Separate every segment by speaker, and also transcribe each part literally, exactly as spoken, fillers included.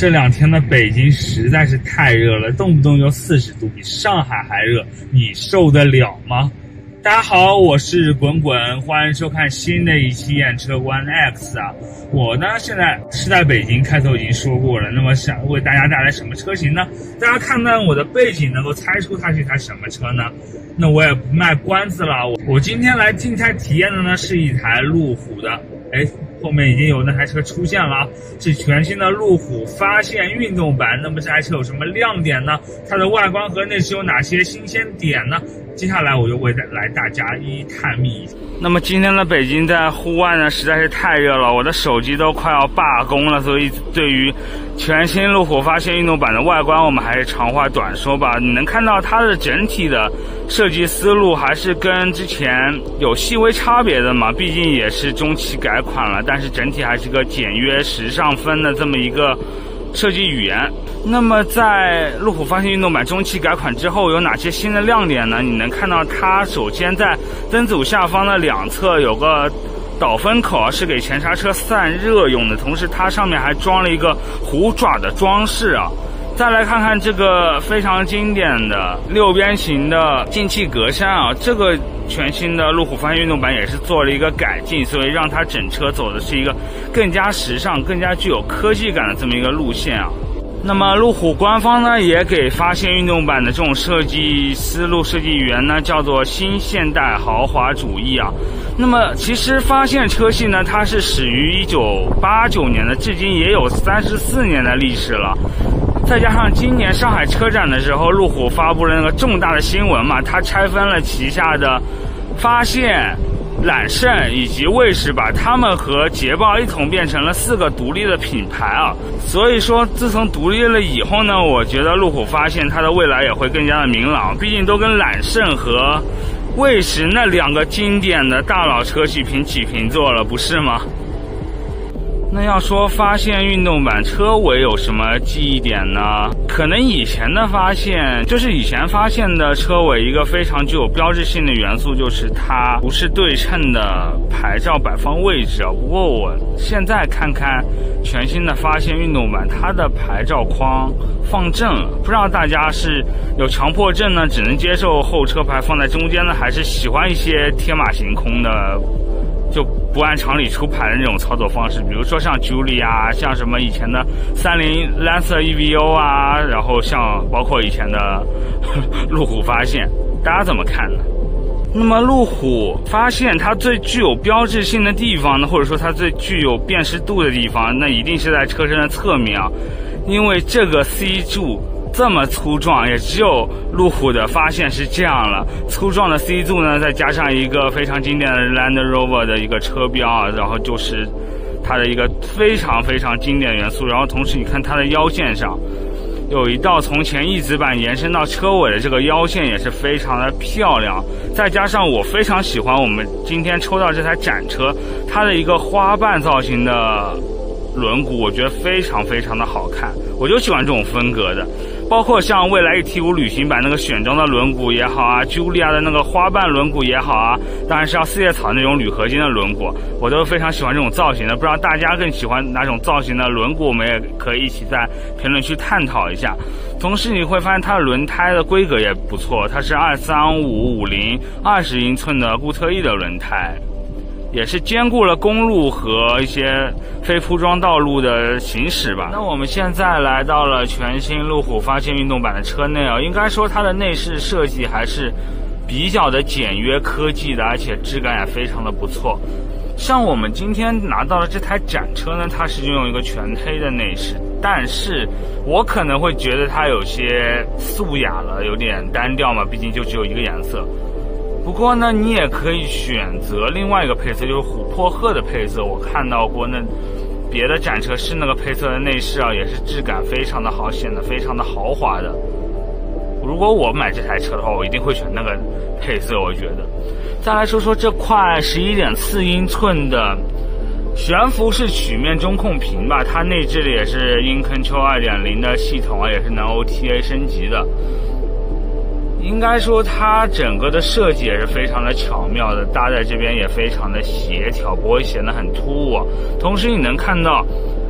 Speaker 1: 这两天的北京实在是太热了，动不动就四十度，比上海还热，你受得了吗？大家好，我是滚滚，欢迎收看新的一期验车官 X 啊。我呢现在是在北京，开头已经说过了，那么想为大家带来什么车型呢？大家看到我的背景能够猜出它是一台什么车呢？那我也不卖关子了，我我今天来静态体验的呢是一台路虎的，哎，后面已经有那台车出现了，是全新的路虎发现运动版。那么这台车有什么亮点呢？它的外观和内饰有哪些新鲜点呢？接下来我就为来大家一一探秘。那么今天的北京在户外呢实在是太热了，我的手机都快要罢工了，所以对于全新路虎发现运动版的外观，我们还是长话短说吧。你能看到它的整体的设计思路还是跟之前有细微差别的嘛，毕竟也是中期改款了，但是整体还是个简约时尚风的这么一个设计语言。那么在路虎发现运动版中期改款之后有哪些新的亮点呢？你能看到它首先在灯组下方的两侧有个导风口啊，是给前刹车散热用的，同时它上面还装了一个虎爪的装饰啊。再来看看这个非常经典的六边形的进气格栅啊，这个全新的路虎发现运动版也是做了一个改进，所以让它整车走的是一个更加时尚、更加具有科技感的这么一个路线啊。那么路虎官方呢也给发现运动版的这种设计思路、设计语言呢叫做新现代豪华主义啊。那么其实发现车系呢它是始于一九八九年的，至今也有三十四年的历史了。再加上今年上海车展的时候，路虎发布了那个重大的新闻嘛，它拆分了旗下的发现、揽胜以及卫士，把它们和捷豹一同变成了四个独立的品牌啊。所以说自从独立了以后呢，我觉得路虎发现它的未来也会更加的明朗，毕竟都跟揽胜和卫士那两个经典的大佬车系平起平坐了，不是吗？那要说发现运动版车尾有什么记忆点呢？可能以前的发现就是以前发现的车尾一个非常具有标志性的元素，就是它不是对称的牌照摆放位置啊。不过我现在看看全新的发现运动版，它的牌照框放正了，不知道大家是有强迫症呢，只能接受后车牌放在中间呢，还是喜欢一些天马行空的就不按常理出牌的那种操作方式，比如说像 Julia 啊，像什么以前的三菱 Lancer E V O 啊，然后像包括以前的路虎发现，大家怎么看呢？那么路虎发现它最具有标志性的地方呢，或者说它最具有辨识度的地方，那一定是在车身的侧面啊，因为这个 C 柱这么粗壮，也只有路虎的发现是这样了。粗壮的 C 柱呢，再加上一个非常经典的 Land Rover 的一个车标啊，然后就是它的一个非常非常经典的元素。然后同时你看它的腰线上有一道从前翼子板延伸到车尾的这个腰线也是非常的漂亮。再加上我非常喜欢我们今天抽到这台展车，它的一个花瓣造型的轮毂，我觉得非常非常的好看，我就喜欢这种风格的。包括像蔚来 E T 五旅行版那个选装的轮毂也好啊， Julia 的那个花瓣轮毂也好啊，当然是要四叶草那种铝合金的轮毂，我都非常喜欢这种造型的。不知道大家更喜欢哪种造型的轮毂，我们也可以一起在评论区探讨一下。同时你会发现它的轮胎的规格也不错，它是二三五五零二十英寸的固特异的轮胎，也是兼顾了公路和一些非铺装道路的行驶吧。那我们现在来到了全新路虎发现运动版的车内啊，应该说它的内饰设计还是比较的简约科技的，而且质感也非常的不错。像我们今天拿到的这台展车呢，它是拥有一个全黑的内饰，但是我可能会觉得它有些素雅了，有点单调嘛，毕竟就只有一个颜色。不过呢，你也可以选择另外一个配色，就是琥珀褐的配色。我看到过那别的展车是那个配色的内饰啊，也是质感非常的好，显得非常的豪华的。如果我买这台车的话，我一定会选那个配色，我觉得。再来说说这块 十一点四英寸的悬浮式曲面中控屏吧，它内置的也是 InControl 二点零 的系统啊，也是能 O T A 升级的。应该说它整个的设计也是非常的巧妙的，搭在这边也非常的协调，不会显得很突兀。同时你能看到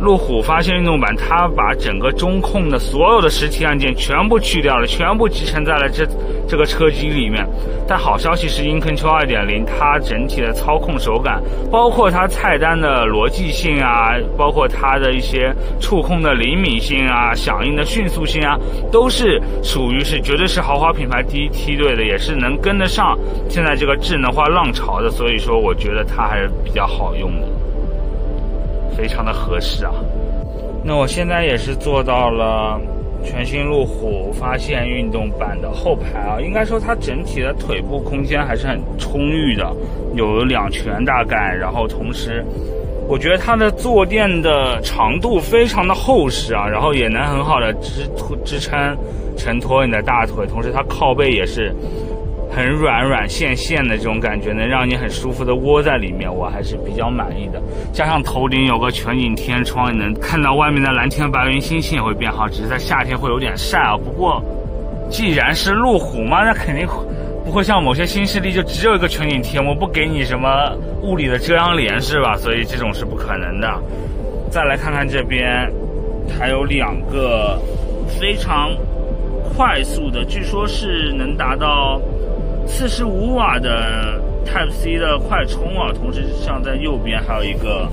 Speaker 1: 路虎发现运动版，它把整个中控的所有的实体按键全部去掉了，全部集成在了这这个车机里面。但好消息是 InControl 二点零 它整体的操控手感，包括它菜单的逻辑性啊，包括它的一些触控的灵敏性啊，响应的迅速性啊，都是属于是绝对是豪华品牌第一梯队的，也是能跟得上现在这个智能化浪潮的。所以说我觉得它还是比较好用的，非常的合适啊。那我现在也是坐到了全新路虎发现运动版的后排啊，应该说它整体的腿部空间还是很充裕的，有两拳大概，然后同时我觉得它的坐垫的长度非常的厚实啊，然后也能很好的支支撑承托你的大腿，同时它靠背也是很软软线线的这种感觉，能让你很舒服的窝在里面，我还是比较满意的。加上头顶有个全景天窗，你能看到外面的蓝天白云，心情也会变好，只是在夏天会有点晒啊。不过既然是路虎嘛，那肯定不会像某些新势力就只有一个全景天幕，不给你什么物理的遮阳帘是吧？所以这种是不可能的。再来看看这边还有两个非常快速的，据说是能达到四十五瓦的 Type C 的快充啊，同时像在右边还有一个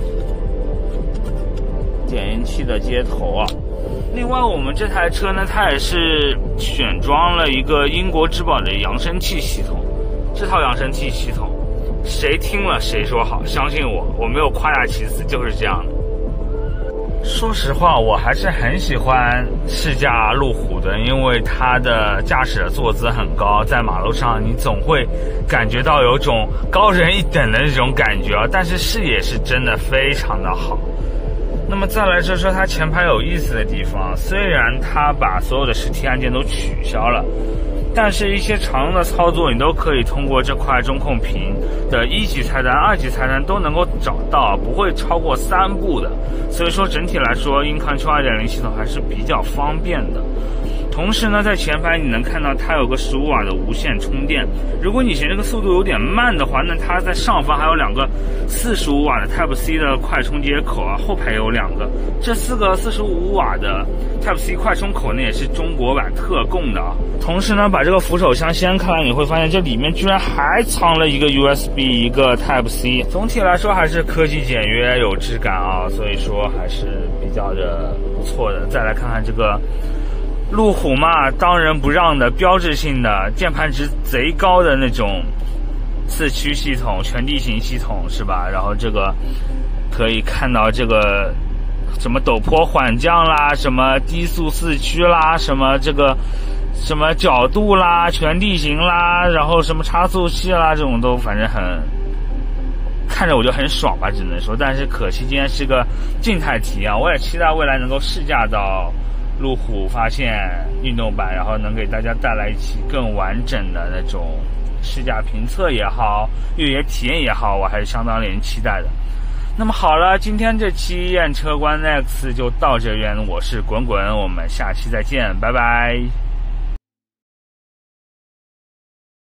Speaker 1: 点烟器的接头啊。另外我们这台车呢，它也是选装了一个英国质保的扬声器系统，这套扬声器系统谁听了谁说好，相信我，我没有夸大其词，就是这样的。说实话，我还是很喜欢试驾路虎的，因为它的驾驶的坐姿很高，在马路上你总会感觉到有种高人一等的那种感觉啊，但是视野是真的非常的好。那么再来说说它前排有意思的地方，虽然它把所有的实体按键都取消了，但是一些常用的操作你都可以通过这块中控屏的一级菜单、二级菜单都能够找到，不会超过三步的。所以说整体来说 InControl 二点零 系统还是比较方便的。同时呢，在前排你能看到它有个十五瓦的无线充电，如果你嫌这个速度有点慢的话，那它在上方还有两个四十五瓦的 Type C 的快充接口啊，后排有两个，这四个四十五瓦的 Type C 快充口呢也是中国版特供的啊。同时呢，把这个扶手箱掀开来，你会发现这里面居然还藏了一个 U S B 一个 Type C。总体来说还是科技简约有质感啊，所以说还是比较的不错的。再来看看这个路虎嘛，当仁不让的标志性的键盘值贼高的那种四驱系统、全地形系统是吧？然后这个可以看到这个什么陡坡缓降啦，什么低速四驱啦，什么这个什么角度啦，全地形啦，然后什么差速器啦，这种都反正很看着我就很爽吧，只能说。但是可惜今天是个静态体验，我也期待未来能够试驾到路虎发现运动版，然后能给大家带来一期更完整的那种试驾评测也好，越野体验也好，我还是相当令人期待的。那么好了，今天这期验车官 Next 就到这边，我是滚滚，我们下期再见，拜拜。